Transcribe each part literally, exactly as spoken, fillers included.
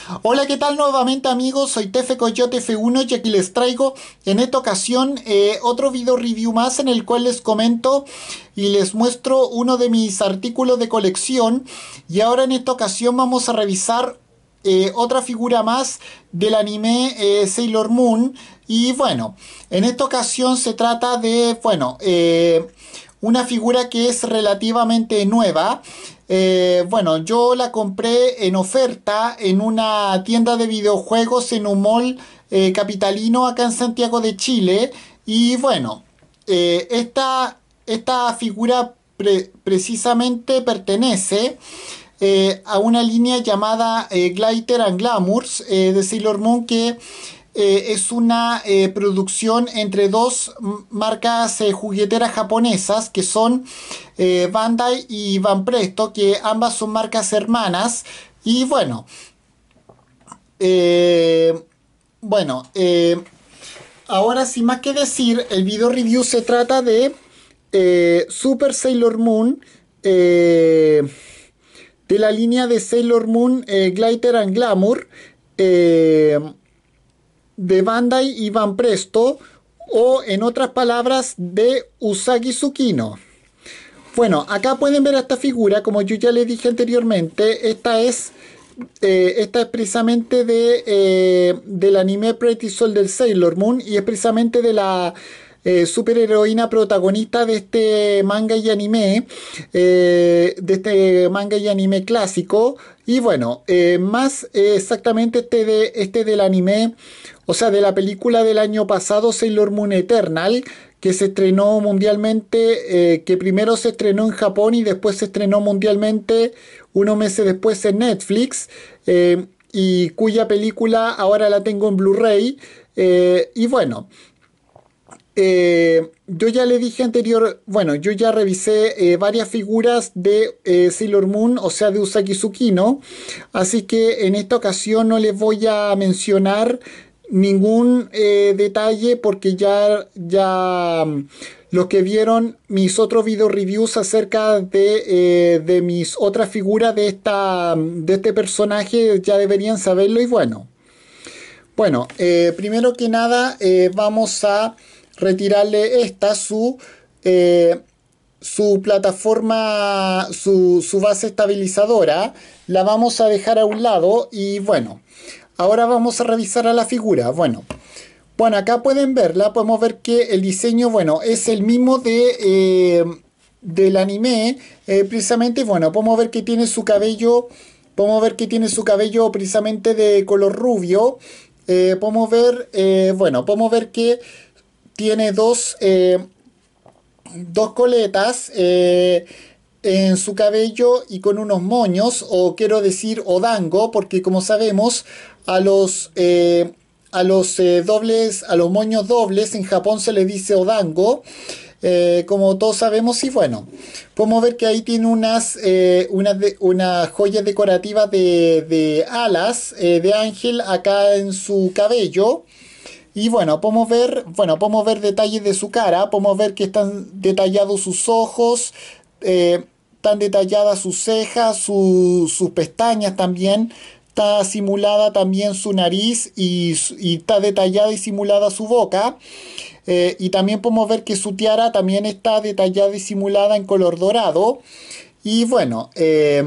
Hola, ¿qué tal nuevamente amigos? Soy Tefe Coyote F uno y aquí les traigo en esta ocasión eh, otro video review más en el cual les comento y les muestro uno de mis artículos de colección. Y ahora en esta ocasión vamos a revisar eh, otra figura más del anime eh, Sailor Moon. Y bueno, en esta ocasión se trata de, bueno, eh, una figura que es relativamente nueva. Eh, bueno, yo la compré en oferta en una tienda de videojuegos en un mall eh, capitalino acá en Santiago de Chile. Y bueno, eh, esta, esta figura pre- precisamente pertenece eh, a una línea llamada eh, Glitter and Glamours eh, de Sailor Moon, que eh, es una eh, producción entre dos marcas eh, jugueteras japonesas que son eh, Bandai y Van Presto, que ambas son marcas hermanas. Y bueno, eh, bueno, eh, ahora sin más que decir, el video review se trata de eh, Super Sailor Moon, eh, de la línea de Sailor Moon eh, Glitter and Glamour, eh, de Bandai y Van Presto, o en otras palabras de Usagi Tsukino. Bueno, acá pueden ver esta figura, como yo ya les dije anteriormente, esta es, eh, esta es precisamente de, eh, del anime Pretty Soldier Sailor Moon, y es precisamente de la eh, superheroína protagonista de este manga y anime, eh, de este manga y anime clásico. Y bueno, eh, más eh, exactamente este, de, este del anime, o sea, de la película del año pasado, Sailor Moon Eternal, que se estrenó mundialmente, eh, que primero se estrenó en Japón y después se estrenó mundialmente unos meses después en Netflix, eh, y cuya película ahora la tengo en Blu-ray. Eh, y bueno, eh, yo ya le dije anterior, bueno, yo ya revisé eh, varias figuras de eh, Sailor Moon, o sea, de Usagi Tsukino, así que en esta ocasión no les voy a mencionar ningún eh, detalle porque ya, ya mm, los que vieron mis otros video reviews acerca de, eh, de mis otras figuras de, esta, de este personaje ya deberían saberlo. Y bueno, bueno, eh, primero que nada eh, vamos a retirarle esta su, eh, su plataforma, su, su base estabilizadora. La vamos a dejar a un lado y bueno, ahora vamos a revisar a la figura. Bueno, bueno, acá pueden verla, podemos ver que el diseño, bueno, es el mismo de, eh, del anime. Eh, precisamente, bueno, podemos ver que tiene su cabello, podemos ver que tiene su cabello precisamente de color rubio. Eh, podemos ver, eh, bueno, podemos ver que tiene dos, eh, dos coletas eh, en su cabello y con unos moños, o quiero decir odango, porque como sabemos, a los, eh, a los eh, dobles, a los moños dobles en Japón se le dice odango. Eh, como todos sabemos. Y bueno, podemos ver que ahí tiene unas, eh, unas, de, unas joyas decorativas de, de alas eh, de ángel acá en su cabello. Y bueno, podemos ver, bueno, podemos ver detalles de su cara, podemos ver que están detallados sus ojos, eh, están detalladas sus cejas, su- sus pestañas también, está simulada también su nariz y, su- y está detallada y simulada su boca. Eh, y también podemos ver que su tiara también está detallada y simulada en color dorado. Y bueno, eh,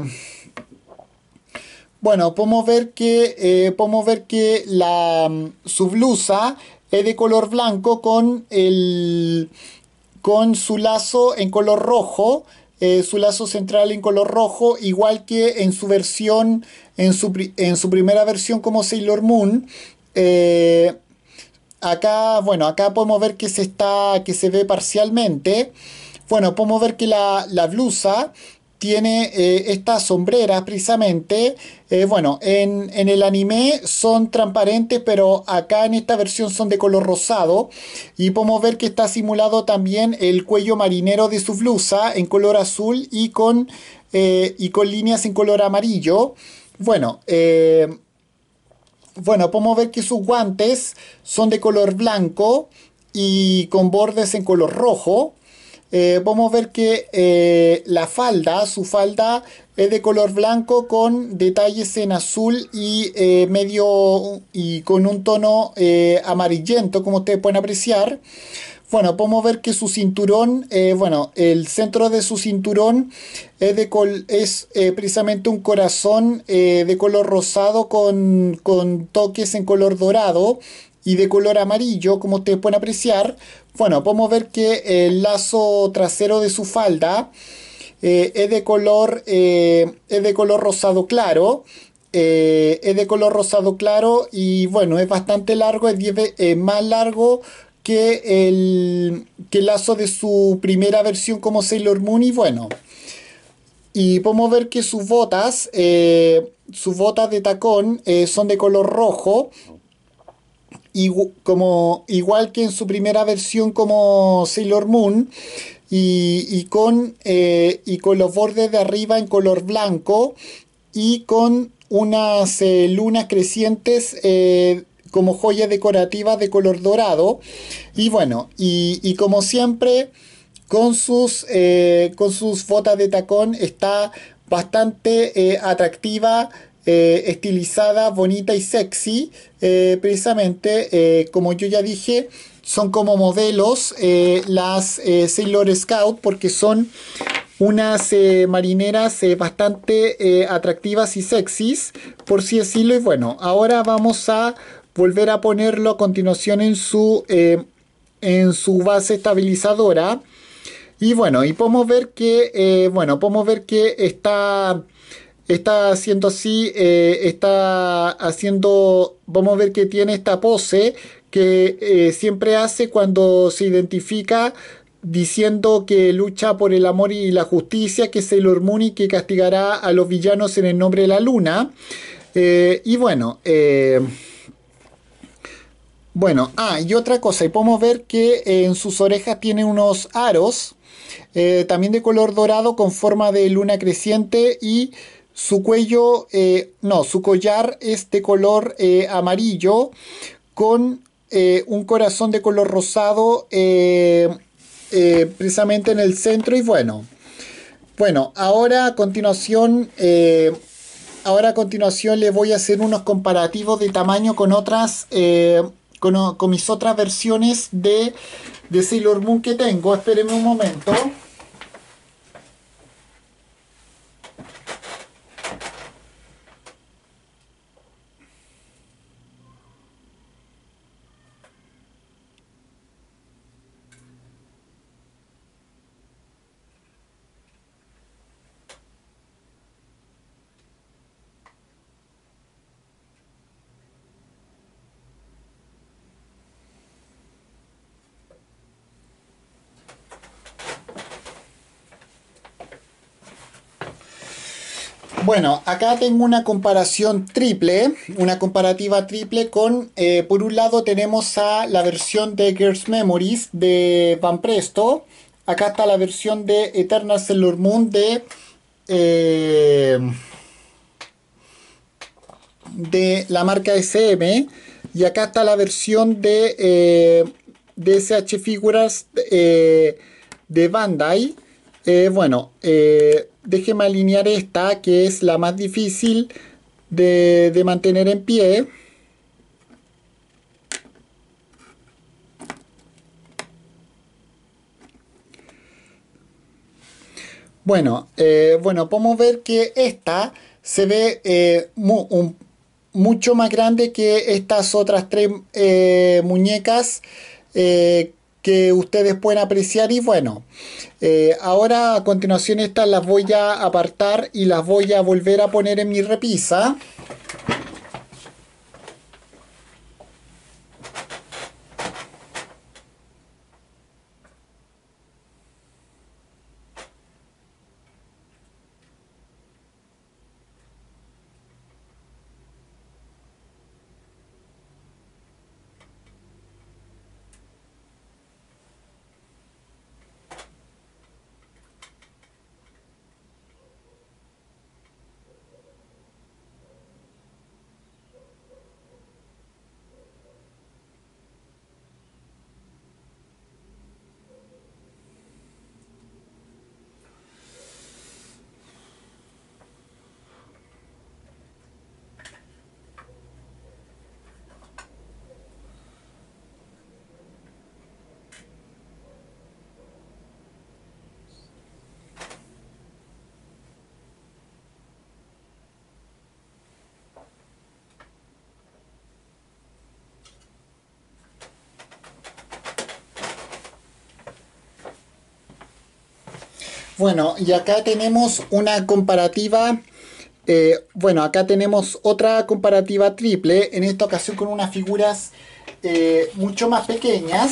bueno, podemos ver que, eh, podemos ver que la, mm, su blusa es de color blanco con, el, con su lazo en color rojo, eh, su lazo central en color rojo, igual que en su versión, en su, pri- en su primera versión como Sailor Moon. Eh, Acá, bueno, acá podemos ver que se está, que se ve parcialmente. Bueno, podemos ver que la, la blusa tiene eh, estas sombreras precisamente. Eh, bueno, en, en el anime son transparentes, pero acá en esta versión son de color rosado. Y podemos ver que está simulado también el cuello marinero de su blusa en color azul y con, eh, y con líneas en color amarillo. Bueno, eh, bueno, podemos ver que sus guantes son de color blanco y con bordes en color rojo. eh, podemos ver que eh, la falda, su falda es de color blanco con detalles en azul y eh, medio y con un tono eh, amarillento, como ustedes pueden apreciar. Bueno, podemos ver que su cinturón, eh, bueno, el centro de su cinturón es, de col es eh, precisamente un corazón eh, de color rosado con, con toques en color dorado y de color amarillo, como ustedes pueden apreciar. Bueno, podemos ver que el lazo trasero de su falda eh, es de color, eh, es de color rosado claro. Eh, es de color rosado claro y bueno, es bastante largo, es diez ve- eh, más largo que el, que el lazo de su primera versión como Sailor Moon y bueno, y podemos ver que sus botas, eh, sus botas de tacón eh, son de color rojo, igu- como, igual que en su primera versión como Sailor Moon, y, y con, eh, y con los bordes de arriba en color blanco y con unas eh, lunas crecientes eh, como joyas decorativas de color dorado. Y bueno, y, y como siempre, con sus, eh, con sus botas de tacón está bastante eh, atractiva, eh, estilizada, bonita y sexy. Eh, precisamente, eh, como yo ya dije, son como modelos eh, las eh, Sailor Scout porque son unas eh, marineras eh, bastante eh, atractivas y sexys, por así decirlo. Y bueno, ahora vamos a volver a ponerlo a continuación en su, eh, en su base estabilizadora. Y bueno, y podemos ver que, eh, bueno, podemos ver que está, está haciendo así, eh, está haciendo, vamos a ver que tiene esta pose que eh, siempre hace cuando se identifica diciendo que lucha por el amor y la justicia, que es Sailor Moon y que castigará a los villanos en el nombre de la luna. Eh, y bueno, eh, bueno, ah, y otra cosa, y podemos ver que eh, en sus orejas tiene unos aros, eh, también de color dorado con forma de luna creciente y su cuello, eh, no, su collar es de color eh, amarillo con eh, un corazón de color rosado eh, eh, precisamente en el centro y bueno, bueno, ahora a continuación... eh, Ahora a continuación le voy a hacer unos comparativos de tamaño con otras, eh, con, o- con mis otras versiones de, de Sailor Moon que tengo. Espérenme un momento. Bueno, acá tengo una comparación triple, una comparativa triple con, eh, por un lado tenemos a la versión de Girls Memories de Van Presto, acá está la versión de Eternal Sailor Moon de, eh, de la marca S M y acá está la versión de, eh, de S H Figuras eh, de Bandai. Eh, bueno, eh, déjeme alinear esta que es la más difícil de, de mantener en pie. Bueno, eh, bueno, podemos ver que esta se ve eh, mu- un- mucho más grande que estas otras tres eh, muñecas eh, que ustedes pueden apreciar. Y bueno, eh, ahora a continuación estas las voy a apartar y las voy a volver a poner en mi repisa. Bueno, y acá tenemos una comparativa. Eh, bueno, acá tenemos otra comparativa triple, en esta ocasión con unas figuras eh, mucho más pequeñas.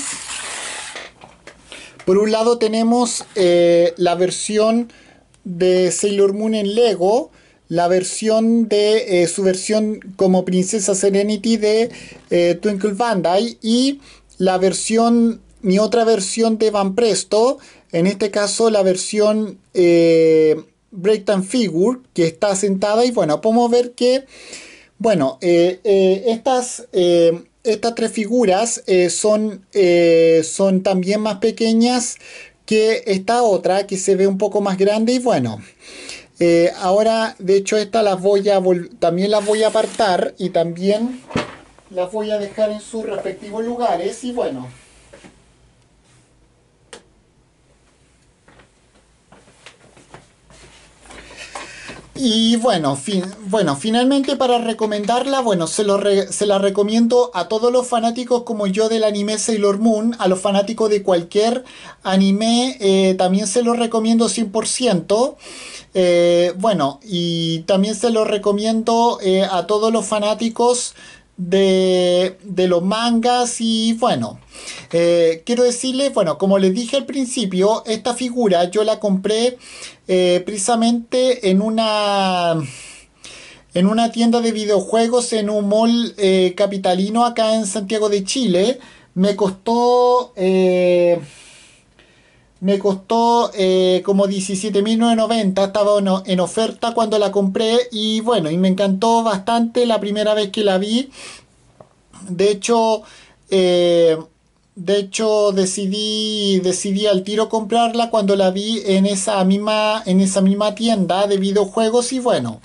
Por un lado tenemos eh, la versión de Sailor Moon en Lego, la versión de eh, su versión como Princesa Serenity de eh, Twinkle Bandai y la versión, mi otra versión de Van Presto, en este caso la versión eh, Breakdown Figure, que está sentada y bueno, podemos ver que bueno, eh, eh, estas, eh, estas tres figuras eh, son, eh, son también más pequeñas que esta otra que se ve un poco más grande y bueno, eh, ahora de hecho estas las voy a también las voy a apartar y también las voy a dejar en sus respectivos lugares y bueno. Y bueno, fin, bueno, finalmente para recomendarla, bueno, se, lo re, se la recomiendo a todos los fanáticos como yo del anime Sailor Moon, a los fanáticos de cualquier anime, eh, también se lo recomiendo cien por ciento. Eh, bueno, y también se lo recomiendo eh, a todos los fanáticos de, de los mangas y bueno, eh, quiero decirles, bueno, como les dije al principio, esta figura yo la compré eh, precisamente en una en una tienda de videojuegos en un mall eh, capitalino acá en Santiago de Chile. Me costó eh, me costó eh, como diecisiete mil novecientos noventa, estaba en, en oferta cuando la compré y bueno, y me encantó bastante la primera vez que la vi. De hecho, eh, de hecho decidí, decidí al tiro comprarla cuando la vi en esa misma, en esa misma tienda de videojuegos y bueno,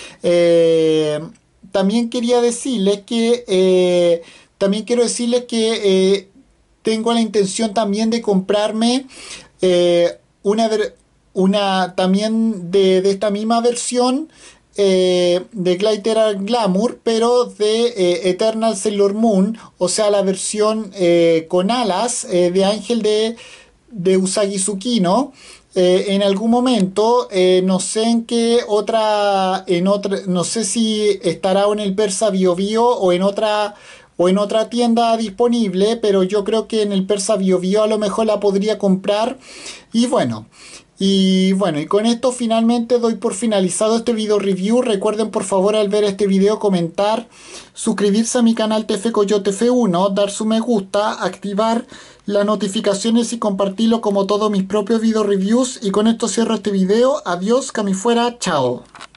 eh, también quería decirles que, eh, también quiero decirles que eh, tengo la intención también de comprarme eh, una, una también de, de esta misma versión eh, de Glitter Glamour, pero de eh, Eternal Sailor Moon, o sea, la versión eh, con alas eh, de Ángel de, de Usagi Tsukino. Eh, en algún momento, eh, no sé en qué otra, en otra, no sé si estará en el Persa Bio Bio o en otra o en otra tienda disponible, pero yo creo que en el Persa Bio Bio a lo mejor la podría comprar. Y bueno, y bueno, y con esto finalmente doy por finalizado este video review. Recuerden por favor al ver este video comentar, suscribirse a mi canal T F Coyote F uno, dar su me gusta, activar las notificaciones y compartirlo como todos mis propios video reviews. Y con esto cierro este video. Adiós, que a mí fuera, chao.